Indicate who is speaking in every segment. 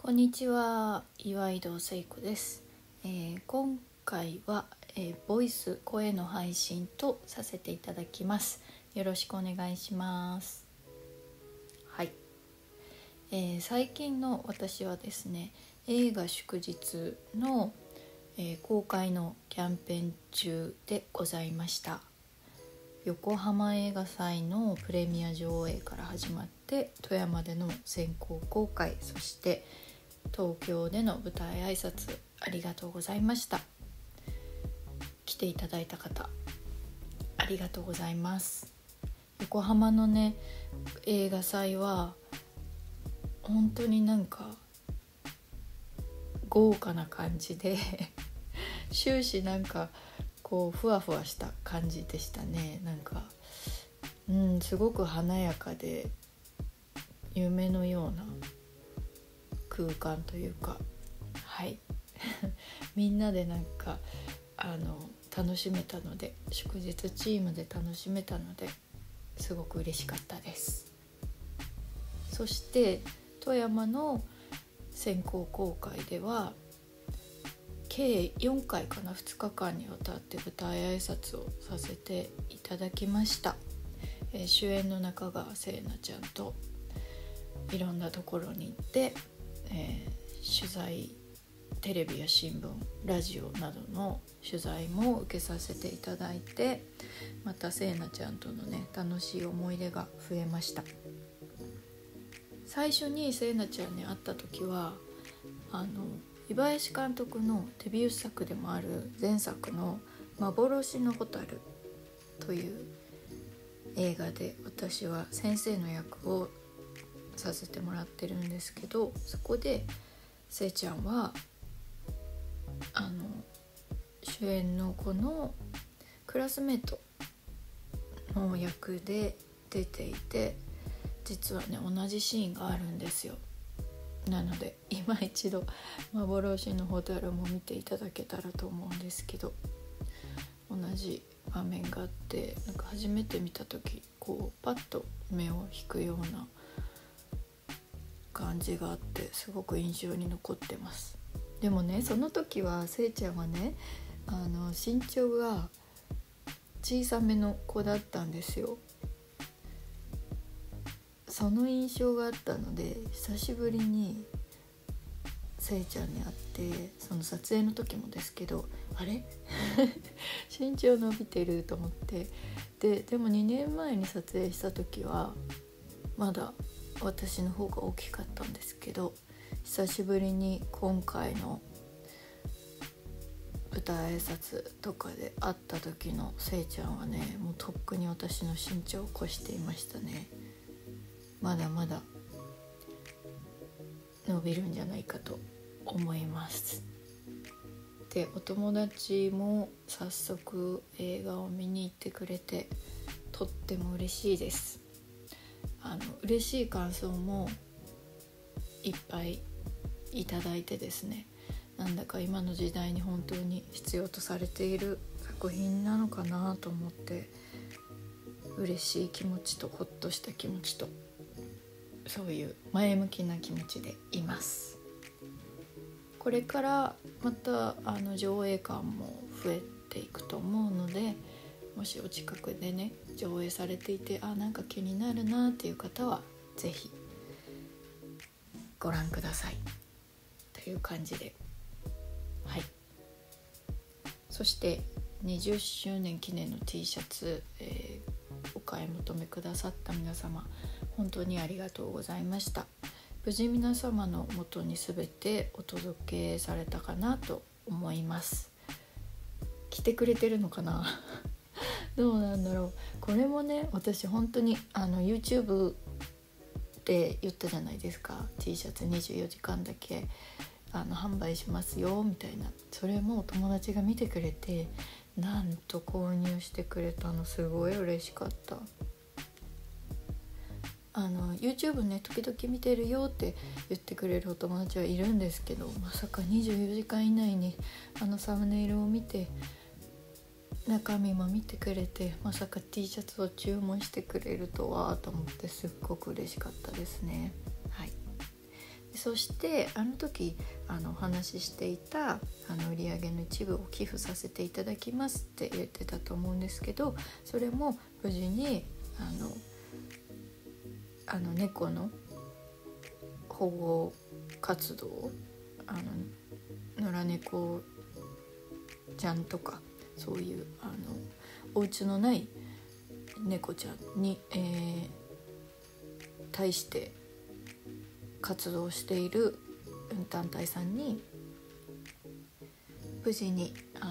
Speaker 1: こんにちは、岩井戸聖子です。今回は、ボイス声の配信とさせていただきます。よろしくお願いします。はい、最近の私はですね、映画祝日の、公開のキャンペーン中でございました。横浜映画祭のプレミア上映から始まって富山での先行公開、そして東京での舞台挨拶ありがとうございました。来ていただいた方ありがとうございます。横浜のね映画祭は本当になんか豪華な感じで終始なんかこうふわふわした感じでしたね。なんかすごく華やかで夢のような空間というか、はいみんなでなんか楽しめたので、祝日チームで楽しめたのですごく嬉しかったです。そして富山の先行公開では計4回かな、2日間にわたって舞台挨拶をさせていただきました。主演の中川聖奈ちゃんといろんなところに行って、取材、テレビや新聞、ラジオなどの取材も受けさせていただいて、また聖奈ちゃんとのね楽しい思い出が増えました。最初に聖奈ちゃんに会った時は岩林監督のデビュー作でもある前作の幻のホタルという映画で私は先生の役をさせてもらってるんですけど、そこでせいちゃんは主演の子のクラスメートの役で出ていて、実はね同じシーンがあるんですよ。なので今一度幻のホタルも見ていただけたらと思うんですけど、同じ場面があって、なんか初めて見た時こうパッと目を引くような感じがあって、すごく印象に残ってます。でもねその時はせいちゃんはね身長が小さめの子だったんですよ。その印象があったので、久しぶりにせいちゃんに会って、その撮影の時もですけど、あれ身長伸びてると思って、でも2年前に撮影した時はまだ私の方が大きかったんですけど、久しぶりに今回の舞台挨拶とかで会った時のせいちゃんはね、もうとっくに私の身長を越していましたね。まだまだ伸びるんじゃないかと思います。で、お友達も早速映画を見に行ってくれてとっても嬉しいです。嬉しい感想もいっぱいいただいてですね、なんだか今の時代に本当に必要とされている作品なのかなと思って、嬉しい気持ちとほっとした気持ちと、そういう前向きな気持ちでいます。これからまた上映館も増えていくと思うので、もしお近くでね上映されていてなんか気になるなっていう方はぜひご覧くださいという感じで、はい。そして20周年記念の T シャツ、お買い求めくださった皆様本当にありがとうございました。無事皆様の元に全てお届けされたかなと思います。来てくれてるのかなどうなんだろう。これもね私本当にYouTube で言ったじゃないですか、 T シャツ24時間だけ販売しますよみたいな。それも友達が見てくれて、なんと購入してくれたの、すごい嬉しかった。YouTube ね時々見てるよって言ってくれるお友達はいるんですけど、まさか24時間以内にサムネイルを見て中身も見てくれて、まさか T シャツを注文してくれるとはと思って、すっごく嬉しかったですね。はい。 そしてあの時お話ししていた売上の一部を寄付させていただきますって言ってたと思うんですけど、それも無事に猫の保護活動、野良猫ちゃんとかそういうお家のない猫ちゃんに、対して活動している団体さんに無事に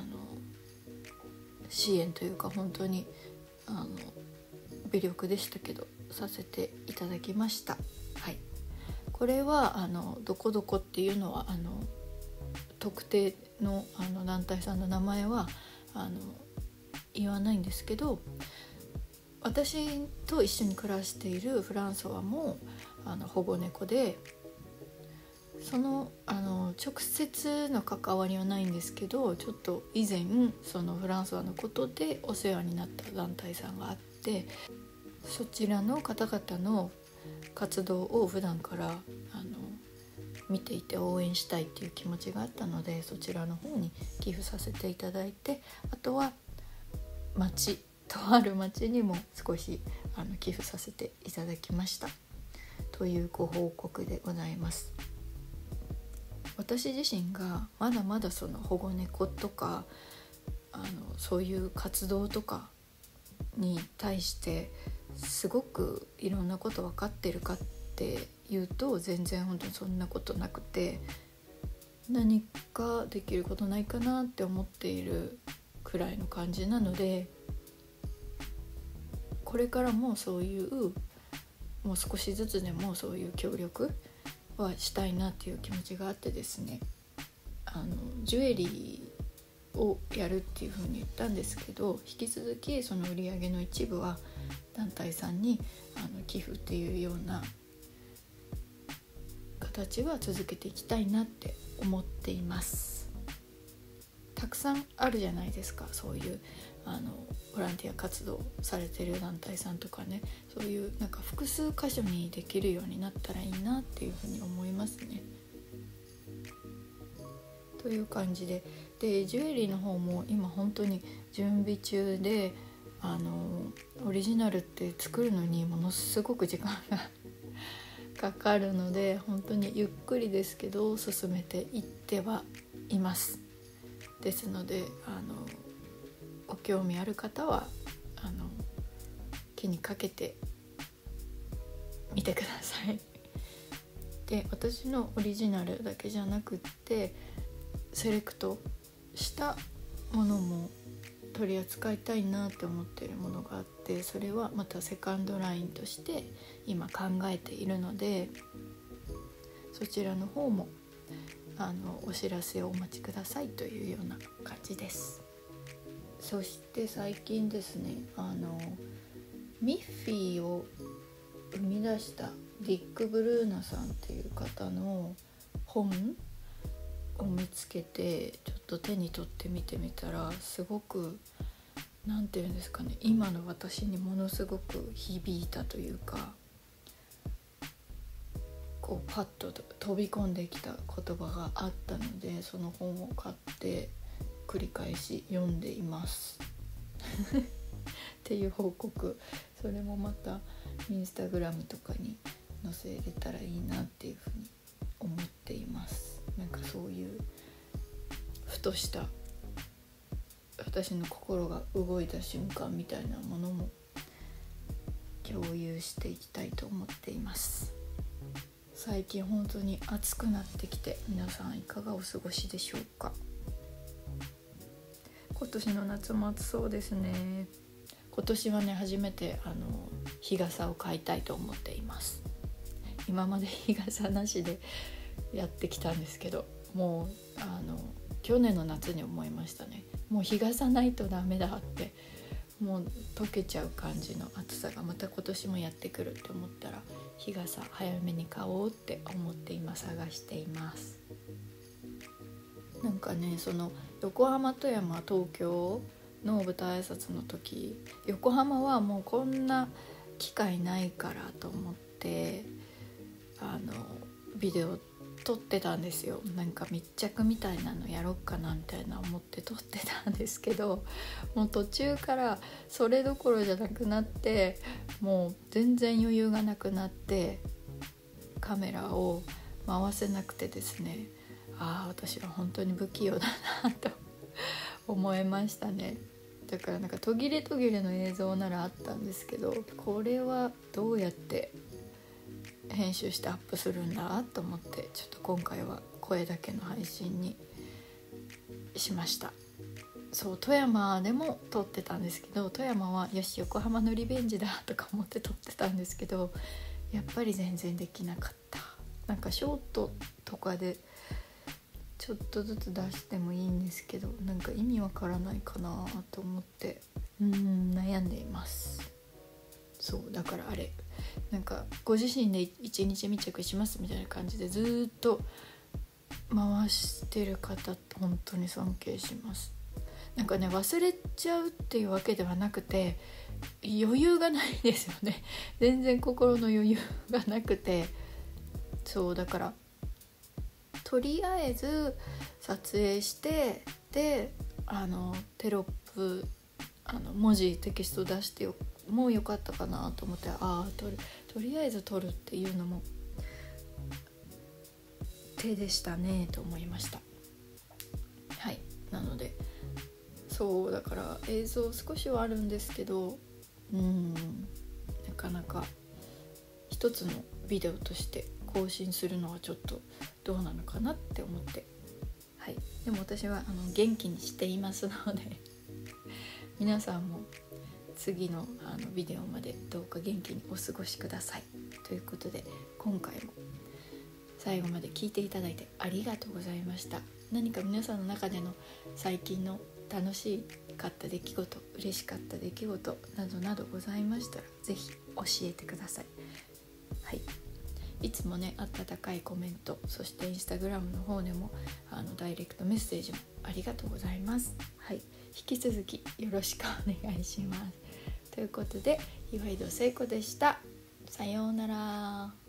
Speaker 1: 支援というか、本当に微力でしたけどさせていただきました。はい、これはどこどこっていうのは特定の団体さんの名前は言わないんですけど、私と一緒に暮らしているフランソワも保護猫で、その直接の関わりはないんですけど、ちょっと以前そのフランソワのことでお世話になった団体さんがあって、そちらの方々の活動を普段から見ていて応援したいっていう気持ちがあったので、そちらの方に寄付させていただいて、あとはとある町にも少し寄付させていただきましたというご報告でございます。私自身がまだまだその保護猫とかそういう活動とかに対してすごくいろんなこと分かってるかっていうと、全然本当にそんなことなくて、何かできることないかなって思っているくらいの感じなので、これからもそういうもう少しずつでもそういう協力はしたいなっていう気持ちがあってですね、ジュエリーをやるっていうふうに言ったんですけど、引き続きその売り上げの一部は団体さんに寄付っていうような形は続けていきたいなって思っています。たくさんあるじゃないですか、そういうボランティア活動されてる団体さんとかね、そういうなんか複数箇所にできるようになったらいいなっていうふうに思いますね。という感じで、ジュエリーの方も今本当に準備中で、オリジナルって作るのにものすごく時間がかかるので、本当にゆっくりですけど進めていってはいます。ですのでご興味ある方は気にかけてみてください。で、私のオリジナルだけじゃなくってセレクトしたものも取り扱いたいなって思っているものがあって、それはまたセカンドラインとして今考えているので、そちらの方もお知らせをお待ちくださいというような感じです。そして最近ですね、ミッフィーを生み出したディック・ブルーナさんっていう方の本を見つけて、ちょっと手に取って見てみたら、すごくなんていうんですかね、今の私にものすごく響いたというか、こうパッと飛び込んできた言葉があったので、その本を買って繰り返し読んでいますっていう報告、それもまたインスタグラムとかに載せれたらいいなっていうふうに思っています。なんかそういうふとした私の心が動いた瞬間みたいなものも共有していきたいと思っています。最近本当に暑くなってきて、皆さんいかがお過ごしでしょうか。今年の夏も暑そうですね。今年はね、初めて日傘を買いたいと思っています。今まで日傘なしでやってきたんですけど、もう去年の夏に思いましたね。もう日傘ないとダメだって、もう溶けちゃう感じの暑さがまた今年もやってくるって思ったら、日傘早めに買おうって思って今探しています。なんかね、その横浜、富山、東京の舞台挨拶の時、横浜はもうこんな機会ないからと思ってビデオ撮ってたんですよ。なんか密着みたいなのやろっかなみたいな思って撮ってたんですけど、もう途中からそれどころじゃなくなって、もう全然余裕がなくなってカメラを回せなくてですね、私は本当に不器用だなと思いましたね。だからなんか途切れ途切れの映像ならあったんですけど、これはどうやって編集してアップするんだと思って、ちょっと今回は声だけの配信にしました。そう、富山でも撮ってたんですけど、富山はよし横浜のリベンジだとか思って撮ってたんですけど、やっぱり全然できなかった。なんかショートとかでちょっとずつ出してもいいんですけど、なんか意味わからないかなと思って悩んでいます。そうだからなんかご自身で一日密着しますみたいな感じでずっと回してる方って本当に尊敬します。なんかね、忘れちゃうっていうわけではなくて、余裕がないですよね。全然心の余裕がなくて、そうだからとりあえず撮影して、でテロップ文字テキスト出してもうよかったかなと思って、とりあえず撮るっていうのも手でしたねと思いました。はい、なのでそうだから映像少しはあるんですけど、なかなか一つのビデオとして更新するのはちょっとどうなのかなって思って、はい、でも私は元気にしていますので皆さんも次のビデオまでどうか元気にお過ごしくださいということで、今回も最後まで聞いていただいてありがとうございました。何か皆さんの中での最近の楽しかった出来事、嬉しかった出来事などなどございましたらぜひ教えてください。はい、いつもね温かいコメント、そしてインスタグラムの方でもダイレクトメッセージもありがとうございます。はい、引き続きよろしくお願いします。ということで、岩井戸聖子でした。さようなら。